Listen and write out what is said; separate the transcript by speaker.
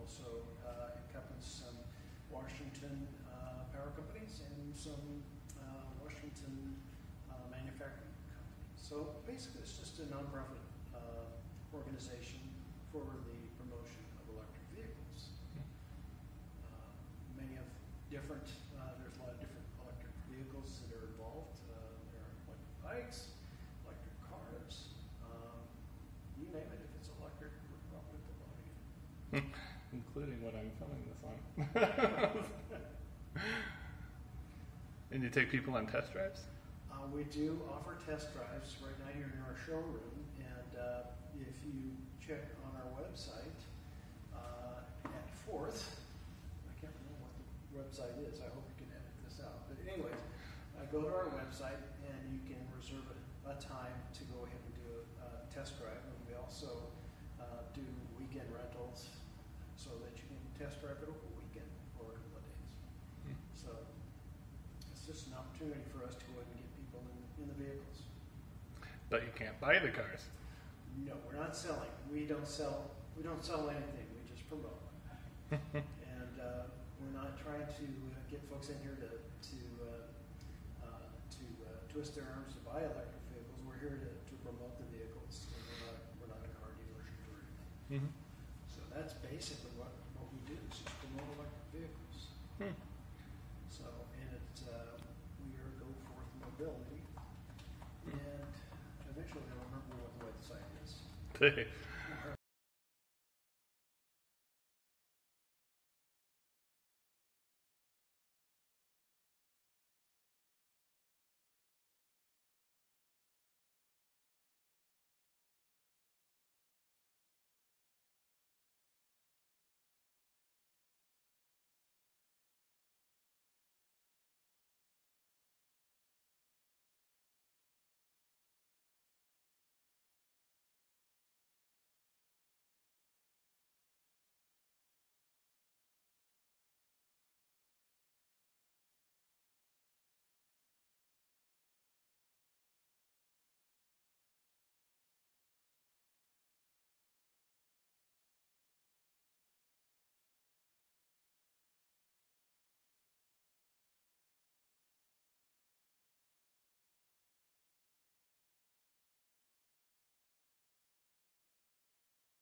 Speaker 1: so encompasses some Washington power companies and some Washington manufacturing companies. So basically it's just a nonprofit organization for the promotion of electric vehicles. Many of different, there's a lot of different electric vehicles that are involved. There are electric bikes, electric cars, you name it. If it's electric, we're probably promoting it.
Speaker 2: Including what I'm filming this on. And you take people on test drives?
Speaker 1: We do offer test drives right now here in our showroom, and if you check on our website at 4th, I can't remember what the website is, I hope you can edit this out, but anyways, go to our website and you can reserve a time to go ahead and do a test drive, and we also do weekend rentals so that you can test drive it over a weekend or a couple of days. So it's just an opportunity for us to go ahead and get people in the vehicles.
Speaker 2: But you can't buy the cars.
Speaker 1: No, we're not selling. We don't sell anything. We just promote. And we're not trying to get folks in here to twist their arms to buy electric vehicles. We're here to promote the vehicles. And we're not a car dealership or anything. So that's basically what we do, is just promote electric vehicles. So, and it's we are Go Forth Mobility, and eventually I'll remember what the website is.